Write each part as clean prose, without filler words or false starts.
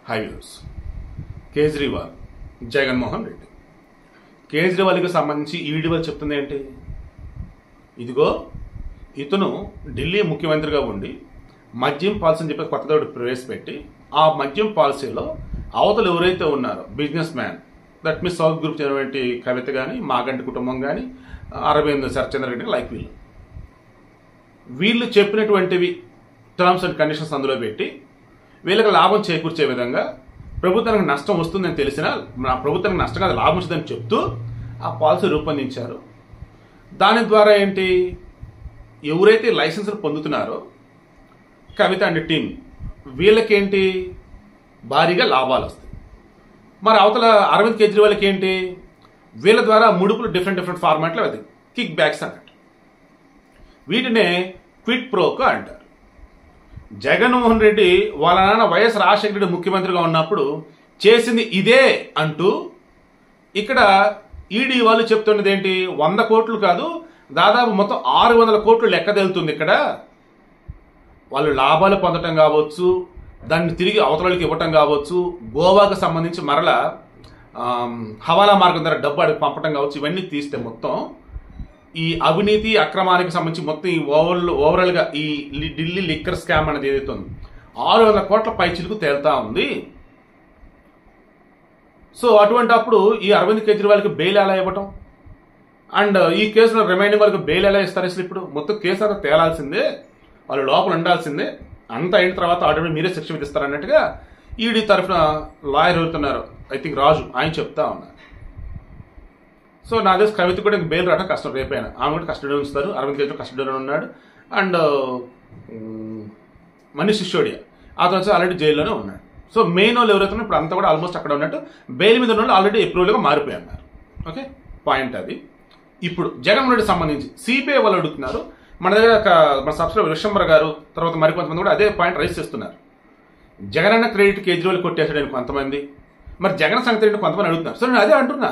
Highways Kejriwal Jaganmohan Reddy. కేజ్రీవాల్కి సంబంధించి ED వాళ్ళు చెప్తుంది ఏంటి? ఇదిగో ఇతను ఢిల్లీ ముఖ్యమంత్రిగా ఉండి మద్యం పాలసీ అని చెప్పి కొత్తగా ప్రవేశపెట్టి ఆ మద్యం పాలసీలో అవతలు ఎవరైతే ఉన్నారో business man, that means south group చెందినటువంటి కవిత కానీ, మాగంటి కుటుంబం కానీ, అరవింద్ శరత్చంద్ర రెడ్డి లైక్ వీళ్ళు చెప్పినటువంటివి టర్మ్స్ అండ్ కండిషన్స్ అందులో పెట్టి వీళ్ళకి లాభం చేకూర్చే విధంగా ప్రభుత్వానికి నష్టం వస్తుందని తెలిసినా ప్రభుత్వానికి నష్టం కాదు లాభం వస్తుందని చెప్తూ ఆ పాలసీ రూపొందించారు. దాని ద్వారా ఏంటి, ఎవరైతే లైసెన్సులు పొందుతున్నారో కవిత అండ్ టీమ్ వీళ్ళకేంటి భారీగా లాభాలు వస్తాయి. మరి అవతల అరవింద్ కేజ్రీవాల్కి ఏంటి, వీళ్ళ ద్వారా ముడుపులు డిఫరెంట్ ఫార్మాట్లో అది కిక్ బ్యాక్స్ అన్నట్టు. వీటినే క్విట్ ప్రోకో అంటారు. జగన్మోహన్ రెడ్డి వాళ్ళ నాన్న వైఎస్ రాజశేఖర రెడ్డి ముఖ్యమంత్రిగా ఉన్నప్పుడు చేసింది ఇదే అంటూ ఇక్కడ ఈడీ వాళ్ళు చెప్తున్నది ఏంటి, 100 కోట్లు కాదు దాదాపు మొత్తం 600 కోట్లు లెక్క తెలుతుంది. ఇక్కడ వాళ్ళు లాభాలు పొందటం కావచ్చు, దాన్ని తిరిగి అవతలకి ఇవ్వటం కావచ్చు, గోవాకు సంబంధించి మరలా హవాలా మార్గం ద్వారా డబ్బు అడిగి పంపటం కావచ్చు, ఇవన్నీ తీస్తే మొత్తం ఈ అవినీతి అక్రమానికి సంబంధించి మొత్తం ఈ ఓవరాల్ గా ఈ ఢిల్లీ లిక్కర్ స్కామ్ అనేది ఏదైతే ఉంది 600 కోట్ల పై చిలుకు తేలుతా ఉంది. సో అటువంటి అప్పుడు ఈ అరవింద్ కేజ్రీవాల్కి బెయిల్ ఎలా ఇవ్వటం అండ్ ఈ కేసులో రిమైనింగ్ వాళ్ళకి బెయిల్ ఎలా ఇస్తారు? అసలు ఇప్పుడు మొత్తం కేసు అంతా తేలాల్సిందే, వాళ్ళు లోపల ఉండాల్సిందే, అంతా అయిన తర్వాత ఆటోమేటిక్ మీరే శిక్ష విధిస్తారు అన్నట్టుగా ఈడీ తరఫున లాయర్ ఎవరుతున్నారు, ఐ థింక్ రాజు, ఆయన చెప్తా ఉన్నారు. సో నా తెలిసి కవిత కూడా బెయిల్ రావడం కష్టం, రేపైనా ఆమె కూడా కస్టడీలో ఉంచుతారు. అరవింద్ కేజ్రీవాల్ కస్టడీలో ఉన్నాడు అండ్ మనీష్ సిసోడియా అతను వచ్చి ఆల్రెడీ జైల్లోనే ఉన్నాడు. సో మెయిన్ వాళ్ళు ఎవరైతే ఇప్పుడు అంతా కూడా ఆల్మోస్ట్ అక్కడ ఉన్నట్టు, బెయిల్ మీద ఉన్న వాళ్ళు ఆల్రెడీ అప్రూవల్గా మారిపోయి అన్నారు. ఓకే, పాయింట్ అది. ఇప్పుడు జగన్మోహన్ రెడ్డి సంబంధించి సిబిఐ వాళ్ళు అడుగుతున్నారు. మన దగ్గర మన సబ్స్క్రైబర్ విశ్వంబర్ గారు తర్వాత మరికొంతమంది కూడా అదే పాయింట్ రైజ్ చేస్తున్నారు. జగన్ అన్న క్రెడిట్ కేజ్రీవాల్ కొట్టేసాడని కొంతమంది, మరి జగన్ సంగతి ఏంటి కొంతమంది అడుగుతున్నారు. సో నేను అదే అంటున్నా,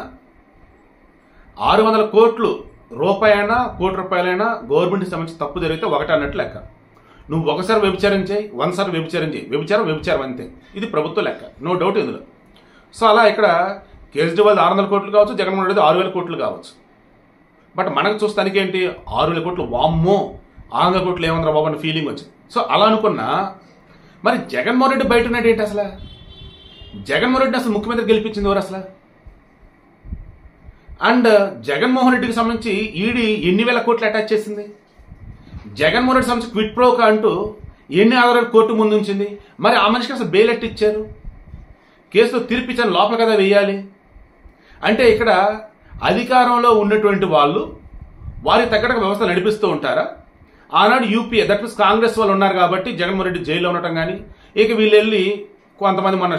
600 కోట్లు రూపాయైనా కోటి రూపాయలైనా గవర్నమెంట్కి సంబంధించి తప్పు జరిగితే ఒకటి అన్నట్టు లెక్క. నువ్వు ఒకసారి వ్యభిచారం చేయి, 100 సార్లు వ్యభిచారం చేయి, వ్యభిచారం అంతే. ఇది ప్రభుత్వ లెక్క, నో డౌట్ ఇందులో. సో అలా ఇక్కడ కేజ్రీవాల్ 600 కోట్లు కావచ్చు, జగన్మోహన్ రెడ్డి 6,000 కోట్లు కావచ్చు. బట్ మనకు చూస్తానికి ఏంటి, 6,000 కోట్లు వామ్మో 600 కోట్లు ఏమందరా బాబు అన్న ఫీలింగ్ వచ్చింది. సో అలా అనుకున్నా మరి జగన్మోహన్ రెడ్డి బయట ఉన్నాడు ఏంటి అసలు? జగన్మోహన్ రెడ్డిని అసలు ముఖ్యమంత్రి గెలిపించింది ఎవరు అసలు? అండ్ జగన్మోహన్ రెడ్డికి సంబంధించి ఈడీ ఎన్ని వేల కోట్లు అటాచ్ చేసింది? జగన్మోహన్ రెడ్డి సంబంధించి క్విట్ ప్రోకా అంటూ ఎన్ని ఆధారాలు కోర్టు ముందు ఉంచింది? మరి ఆ మనిషికి అసలు బెయిల్ ఎట్టి ఇచ్చారు? కేసులో తీర్పిచ్చాను లోపల కదా వేయాలి. అంటే ఇక్కడ అధికారంలో ఉన్నటువంటి వాళ్ళు వారికి తగ్గట్టుగా వ్యవస్థ నడిపిస్తూ ఉంటారా? ఆనాడు యూపీఏ దట్ మీన్స్ కాంగ్రెస్ వాళ్ళు ఉన్నారు కాబట్టి జగన్మోహన్ రెడ్డి జైల్లో ఉండటం కానీ, ఇక వీళ్ళు వెళ్ళి కొంతమంది మన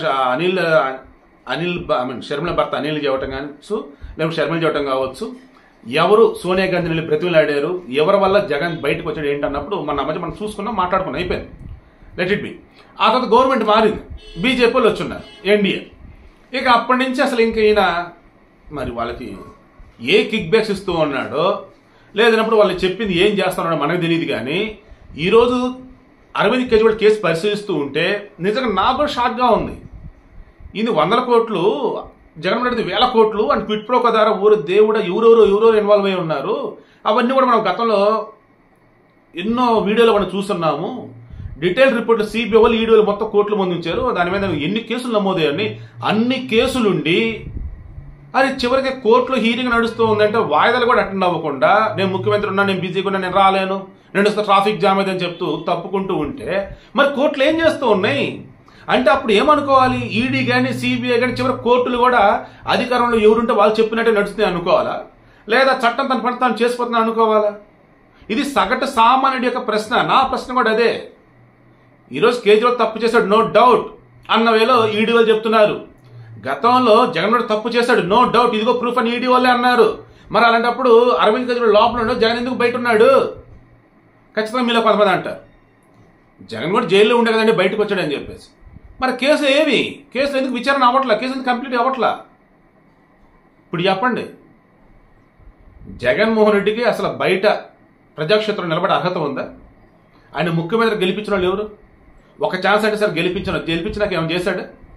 షర్మిల భర్త అనిల్ చేయటం కానీ, లేకపోతే షర్మిల చేయటం కావచ్చు, ఎవరు సోనియా గాంధీ వెళ్ళి బ్రతిమలాడారు, ఎవరి వల్ల జగన్ బయటకు వచ్చాడు ఏంటన్నప్పుడు మన మధ్య మనం చూసుకున్నాం, మాట్లాడుకున్నాం, అయిపోయింది, లెట్ ఇట్ బి. ఆ తర్వాత గవర్నమెంట్ మారింది, బీజేపీ వాళ్ళు వచ్చున్నారు, ఎన్డీఏ. ఇక అప్పటి నుంచి అసలు ఇంక ఈయన మరి వాళ్ళకి ఏ కిక్ బ్యాక్స్ ఇస్తూ ఉన్నాడో లేదన్నప్పుడు వాళ్ళు చెప్పింది ఏం చేస్తున్నాడో మనకు తెలియదు. కానీ ఈరోజు అరవింద్ కేజ్రీవాల్ కేసు పరిశీలిస్తూ ఉంటే నిజంగా నాకు కూడా షాక్గా ఉంది. ఇది 100 కోట్లు, జగన్మోహన్ రెడ్డి 1000 కోట్లు అండ్ క్విట్ ప్రోకో ద్వారా దేవుడు ఎవరెవరు ఇన్వాల్వ్ అయి ఉన్నారు. అవన్నీ కూడా మనం గతంలో ఎన్నో వీడియోలు మనం చూస్తున్నాము. డీటెయిల్ రిపోర్ట్లు సిబిఐ వాళ్ళు ఈడీ వాళ్ళు మొత్తం కోర్టుల ముందు ఉంచారు. దాని మీద ఎన్ని కేసులు నమోదయ్యాయని, అన్ని కేసులుండి అది చివరికి కోర్టులో హీరింగ్ నడుస్తూ ఉందంటే వాయిదాలు కూడా అటెండ్ అవ్వకుండా నేను ముఖ్యమంత్రి ఉన్నా, నేను బిజీగా ఉన్నా, నేను రాలేను, నేను ట్రాఫిక్ జామ్ అయిందని చెప్తూ తప్పుకుంటూ ఉంటే మరి కోర్టులు ఏం చేస్తూ ఉన్నాయి అంటే అప్పుడు ఏమనుకోవాలి? ఈడీ కానీ సిబిఐ కానీ చివరి కోర్టులు కూడా అధికారంలో ఎవరుంటే వాళ్ళు చెప్పినట్టే నడుస్తున్నాయి అనుకోవాలా? లేదా చట్టం తన పని తాను చేసిపోతున్నా అనుకోవాలా? ఇది సగటు సామాన్యుడి యొక్క ప్రశ్న. నా ప్రశ్న కూడా అదే. ఈరోజు కేజ్రీవాల్ తప్పు చేశాడు, నో డౌట్ అన్న వేలో ఈడీ వాళ్ళు చెప్తున్నారు. గతంలో జగన్ తప్పు చేశాడు, నో డౌట్, ఇదిగో ప్రూఫ్ అని ఈడీ వాళ్ళే అన్నారు. మరి అలాంటప్పుడు అరవింద్ కేజ్రీవాల్ లోపల ఉన్నాడు, జగన్ ఎందుకు బయట ఉన్నాడు? ఖచ్చితంగా మీలో కొంతమంది అంటారు జగన్ కూడా జైల్లో ఉండే కదండి బయటకు వచ్చాడని చెప్పేసి. మరి కేసు ఏమి, కేసులు ఎందుకు విచారణ అవ్వట్లా, కేసు ఎందుకు కంప్లీట్ అవ్వట్లా? ఇప్పుడు చెప్పండి. జగన్మోహన్ రెడ్డికి అసలు బయట ప్రజాక్షేత్రం నిలబడే అర్హత ఉందా? ఆయన ముఖ్యమంత్రి గెలిపించిన వాళ్ళు ఎవరు? ఒక ఛాన్స్ అంటే సార్ గెలిపించినాక ఏమైనా చేశాడు?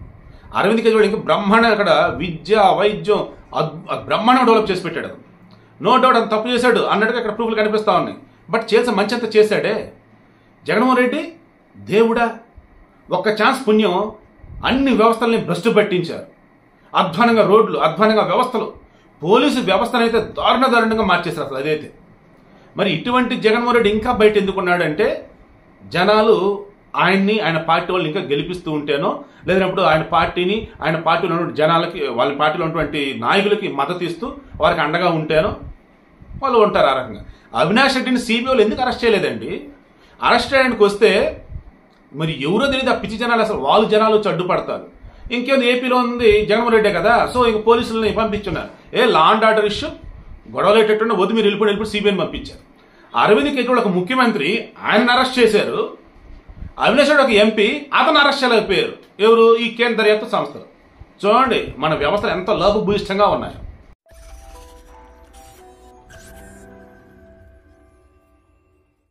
అరవింద్ కేజ్రీవాల్ ఇంకా బ్రహ్మాండంగా అక్కడ విద్య వైద్యం బ్రహ్మాండంగా డెవలప్ చేసి పెట్టాడు. నో డౌట్ అంత తప్పు చేశాడు అన్నట్టుగా ఇక్కడ ప్రూఫ్లు కనిపిస్తా ఉన్నాయి. బట్ చేసిన మంచి అంతా చేశాడే. జగన్మోహన్ రెడ్డి దేవుడా, ఒక్క ఛాన్స్ పుణ్యం అన్ని వ్యవస్థల్ని భ్రష్టు పట్టించారు. అధ్వానంగా రోడ్లు, అధ్వానంగా వ్యవస్థలు, పోలీసు వ్యవస్థను అయితే దారుణంగా మార్చేశారు అసలు. అదైతే మరి ఇటువంటి జగన్మోహన్ రెడ్డి ఇంకా బయట ఎందుకున్నాడంటే జనాలు ఆయన్ని, ఆయన పార్టీ వాళ్ళు ఇంకా గెలిపిస్తూ ఉంటేనో, లేదన్నప్పుడు ఆయన పార్టీలో ఉన్న జనాలకి, వాళ్ళ పార్టీలో ఉన్నటువంటి నాయకులకి మద్దతు ఇస్తూ వారికి అండగా ఉంటేనో వాళ్ళు ఉంటారు. ఆ రకంగా అవినాష్ రెడ్డిని సిబిఐలు ఎందుకు అరెస్ట్ చేయలేదండి? అరెస్ట్ చేయడానికి వస్తే మరి ఎవరో తెలియదు, ఆ పిచ్చి జనాలు అసలు వాళ్ళు జనాలు వచ్చి అడ్డుపడతారు. ఇంకేంది, ఏపీలో ఉంది జగన్మోహన్ రెడ్డే కదా, సో ఇంక పోలీసులని పంపించున్నారు. లా అండ్ ఆర్డర్ ఇష్యూ గొడవలు ఎట్టకుండా వద్దు మీరు వెళ్ళిపోయి సిబిఐని పంపించారు. అరవింద్ కేజ్రీవాల్ ఒక ముఖ్యమంత్రి, ఆయనను అరెస్ట్ చేశారు. అవినాష్ రెడ్డి ఒక ఎంపీ, అతను అరెస్ట్ చేయలేకపోయారు. ఎవరు? ఈ కేంద్ర దర్యాప్తు సంస్థలు. చూడండి మన వ్యవస్థలు ఎంత లోపభూయిష్టంగా ఉన్నాయి.